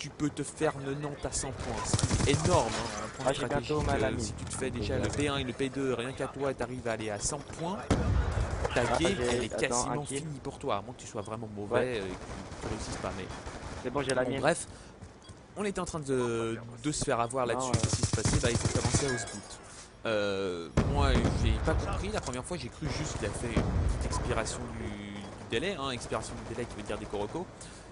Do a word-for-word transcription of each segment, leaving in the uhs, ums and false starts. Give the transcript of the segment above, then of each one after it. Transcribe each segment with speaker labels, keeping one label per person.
Speaker 1: tu peux te faire quatre-vingt-dix à cent points, ce qui est énorme hein, en point
Speaker 2: Ah, j'ai bientôt
Speaker 1: stratégique.
Speaker 2: mal à
Speaker 1: Euh,
Speaker 2: mine.
Speaker 1: si tu te fais déjà le P un et le P deux, rien qu'à toi, tu arrives à aller à cent points, ta
Speaker 2: Ah,
Speaker 1: game
Speaker 2: j'ai-
Speaker 1: elle est
Speaker 2: attends,
Speaker 1: quasiment
Speaker 2: un kill.
Speaker 1: finie pour toi, à moins que tu sois vraiment mauvais
Speaker 2: Ouais.
Speaker 1: euh, et que tu ne réussisses pas. Mais
Speaker 2: C'est bon, j'ai la
Speaker 1: bon,
Speaker 2: mienne.
Speaker 1: bref, on était en train de, de se faire avoir
Speaker 2: Non,
Speaker 1: là-dessus.
Speaker 2: euh.
Speaker 1: Qu'est-ce qui se passait? Bah, il faut commencer à Osboot. Euh, moi, j'ai pas compris la première fois. J'ai cru juste qu'il a fait une petite expiration du, du délai, hein, expiration du délai qui veut dire des corocos.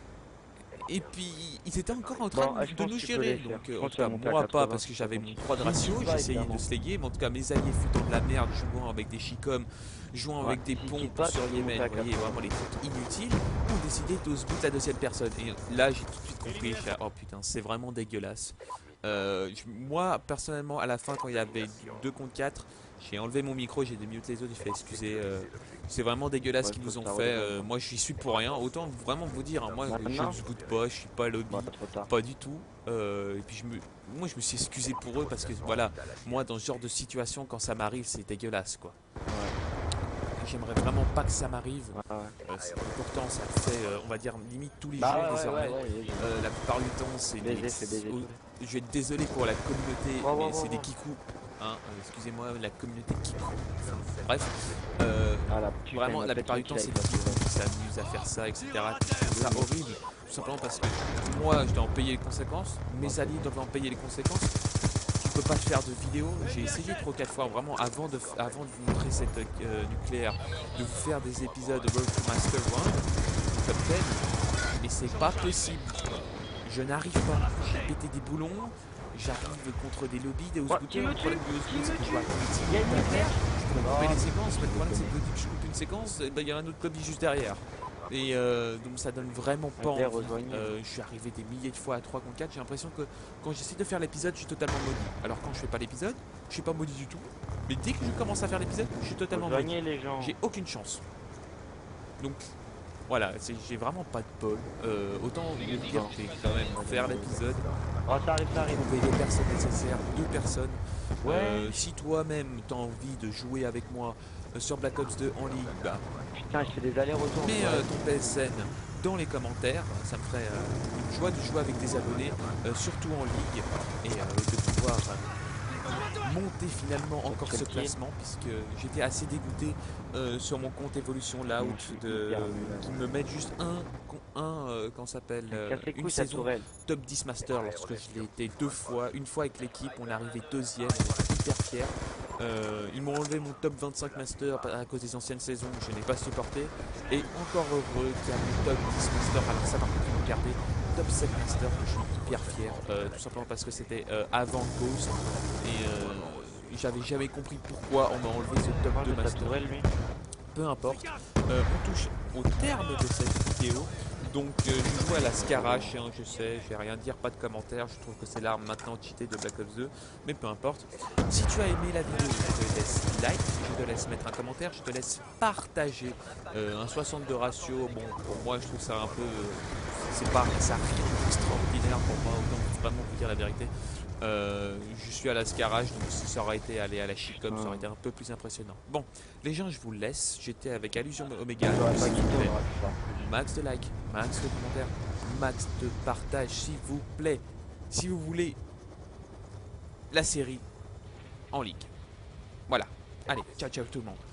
Speaker 1: Et puis, ils étaient encore en train
Speaker 2: Bon,
Speaker 1: de,
Speaker 2: je
Speaker 1: de
Speaker 2: pense
Speaker 1: nous
Speaker 2: que tu peux les
Speaker 1: gérer.
Speaker 2: faire.
Speaker 1: Donc,
Speaker 2: Je
Speaker 1: euh, en
Speaker 2: pense
Speaker 1: tout
Speaker 2: que ça
Speaker 1: cas,
Speaker 2: va monter à
Speaker 1: moi pas,
Speaker 2: quatre-vingts,
Speaker 1: parce que
Speaker 2: ça
Speaker 1: j'avais mon
Speaker 2: continue.
Speaker 1: trois de ratio.
Speaker 2: Qui pas,
Speaker 1: J'essayais de
Speaker 2: évidemment.
Speaker 1: slayer, mais en tout cas, mes alliés foutant de la merde, jouant avec des chicoms, jouant
Speaker 2: Ouais,
Speaker 1: avec des
Speaker 2: si tu
Speaker 1: pompes
Speaker 2: passes,
Speaker 1: sur
Speaker 2: tu peux
Speaker 1: Yémen,
Speaker 2: monter à
Speaker 1: vous voyez,
Speaker 2: quatre-vingts.
Speaker 1: vraiment les trucs inutiles, ont décidé d'Osboot la deuxième personne. Et là, j'ai tout de suite compris. j'ai- Oh putain, c'est vraiment dégueulasse. Euh, je- moi, personnellement, à la fin, quand il y avait deux contre quatre, j'ai enlevé mon micro, j'ai démute les autres, j'ai fait excusez. euh, c'est vraiment dégueulasse ce
Speaker 2: Ouais,
Speaker 1: qu'ils
Speaker 2: faut
Speaker 1: nous
Speaker 2: que
Speaker 1: ont
Speaker 2: ça
Speaker 1: fait.
Speaker 2: redescende,
Speaker 1: euh,
Speaker 2: quoi.
Speaker 1: moi, je suis pour rien. Autant vraiment vous dire, hein, moi, je
Speaker 2: Maintenant
Speaker 1: ne boot pas, je suis pas lobby,
Speaker 2: Bon, trop tard.
Speaker 1: pas du tout. Euh, et puis, je me, moi, je me suis excusé pour eux parce que voilà, moi, dans ce genre de situation, quand ça m'arrive, c'est dégueulasse, quoi.
Speaker 2: Ouais,
Speaker 1: J'aimerais vraiment pas que ça m'arrive.
Speaker 2: ouais, ouais.
Speaker 1: Euh, c'est- pourtant, ça le fait, euh, on va dire, limite tous les
Speaker 2: Bah
Speaker 1: jours
Speaker 2: ouais, ouais,
Speaker 1: désormais.
Speaker 2: ouais, ouais, ouais, j'ai-
Speaker 1: Euh, la plupart du temps, c'est
Speaker 2: Baiser,
Speaker 1: des.
Speaker 2: fais baiser
Speaker 1: oh,
Speaker 2: tout.
Speaker 1: je vais être désolé pour la communauté,
Speaker 2: Wow, wow,
Speaker 1: mais
Speaker 2: wow,
Speaker 1: c'est des
Speaker 2: wow.
Speaker 1: kikous. Hein, euh, excusez-moi, la communauté kikou. Bref, euh,
Speaker 2: Ah la putain,
Speaker 1: vraiment,
Speaker 2: il m'a
Speaker 1: la
Speaker 2: fait
Speaker 1: plupart du
Speaker 2: kill
Speaker 1: temps, c'est
Speaker 2: avec
Speaker 1: des
Speaker 2: la
Speaker 1: kikous
Speaker 2: tourelle.
Speaker 1: qui s'amusent à faire ça, et cetera. Je trouve ça horrible, tout simplement parce que moi, je dois en payer les conséquences, mes alliés doivent en payer les conséquences. Tu peux pas faire de vidéo. J'ai essayé trois quatre fois vraiment avant de, f- avant de vous montrer cette euh, nucléaire, de vous faire des épisodes de Road to Master One, top dix, mais c'est pas possible. Je n'arrive pas. J'ai pété des boulons. J'arrive contre des lobbies, des
Speaker 2: Ouais,
Speaker 1: housebooters.
Speaker 2: qui me
Speaker 1: Le problème
Speaker 2: tue
Speaker 1: du
Speaker 2: Qui
Speaker 1: houseboot, c'est
Speaker 2: me
Speaker 1: que je
Speaker 2: tue
Speaker 1: vois un
Speaker 2: Il y a une nucléaire
Speaker 1: je peux couper
Speaker 2: Oh,
Speaker 1: les séquences, mais le problème c'est
Speaker 2: déconne.
Speaker 1: que dès que je coupe une séquence, eh ben, il y a un autre lobby juste derrière. Et euh, donc ça donne vraiment pas
Speaker 2: Allez,
Speaker 1: envie.
Speaker 2: rejoignez.
Speaker 1: Euh, je suis arrivé des milliers de fois à trois contre quatre. J'ai l'impression que quand j'essaie de faire l'épisode, je suis totalement maudit. Alors quand je fais pas l'épisode, je suis pas maudit du tout. Mais dès que je commence à faire l'épisode, je suis totalement maudit.
Speaker 2: Rejoignez les gens.
Speaker 1: J'ai aucune chance. Donc voilà, c'est- j'ai vraiment pas de bol. Euh, autant vous dire que j'ai quand même faire l'épisode,
Speaker 2: Oh, ça arrive, ça arrive.
Speaker 1: trouver les personnes nécessaires, deux personnes.
Speaker 2: Ouais.
Speaker 1: Euh, si toi-même t'as envie de jouer avec moi euh, sur Black Ops deux en ligue, bah,
Speaker 2: Putain, je fais des allers-retours.
Speaker 1: mets
Speaker 2: ouais.
Speaker 1: euh, ton P S N dans les commentaires. Ça me ferait euh, une joie de jouer avec des abonnés, euh, surtout en ligue, et euh, de pouvoir euh, monter finalement encore ce
Speaker 2: Quel pied.
Speaker 1: classement, puisque j'étais assez dégoûté euh, sur mon compte Evolution
Speaker 2: Moi,
Speaker 1: Loud
Speaker 2: je suis
Speaker 1: de
Speaker 2: hyper nul, là.
Speaker 1: qu'ils me mettent juste un, un euh, comment ça s'appelle euh,
Speaker 2: Casse les
Speaker 1: une
Speaker 2: couilles, sa
Speaker 1: saison
Speaker 2: tourelle.
Speaker 1: top dix master lorsque je l'ai été deux fois, une fois avec l'équipe, on est arrivé deuxième, j'étais hyper fier. Euh, ils m'ont enlevé mon top vingt-cinq master à cause des anciennes saisons, je n'ai pas supporté. Et encore heureux qu'il y a mon top dix master, alors ça par contre ils m'ont gardé top sept master, que je suis hyper fier, euh, tout simplement parce que c'était euh, avant Ghost. Et euh, j'avais jamais compris pourquoi on m'a enlevé ce top
Speaker 2: Moi,
Speaker 1: deux
Speaker 2: j'ai sa
Speaker 1: master.
Speaker 2: tourelle, lui.
Speaker 1: Peu importe. Euh, on touche au terme de cette vidéo. Donc euh, je joue à la Scarache, hein, je sais, je vais rien dire, pas de commentaires, je trouve que c'est l'arme maintenant cheatée de Black Ops deux, mais peu importe. Si tu as aimé la vidéo, je te laisse like, je te laisse mettre un commentaire, je te laisse partager. Euh, un soixante-deux ratio, bon pour moi je trouve ça un peu, euh, c'est pas, ça rien d'extraordinaire pour moi, autant vraiment vous dire la vérité. Euh, je suis à la Scarache, donc si ça aurait été aller à la Chicom, ça aurait été un peu plus impressionnant. Bon, les gens, je vous laisse. J'étais avec Allusion Omega.
Speaker 2: J'aurais pas
Speaker 1: S'il
Speaker 2: quitté,
Speaker 1: vous plaît,
Speaker 2: on aurait pu faire.
Speaker 1: max de like, max de commentaires, max de partage, s'il vous plaît. Si vous voulez la série en ligue. Voilà. Allez, ciao ciao tout le monde.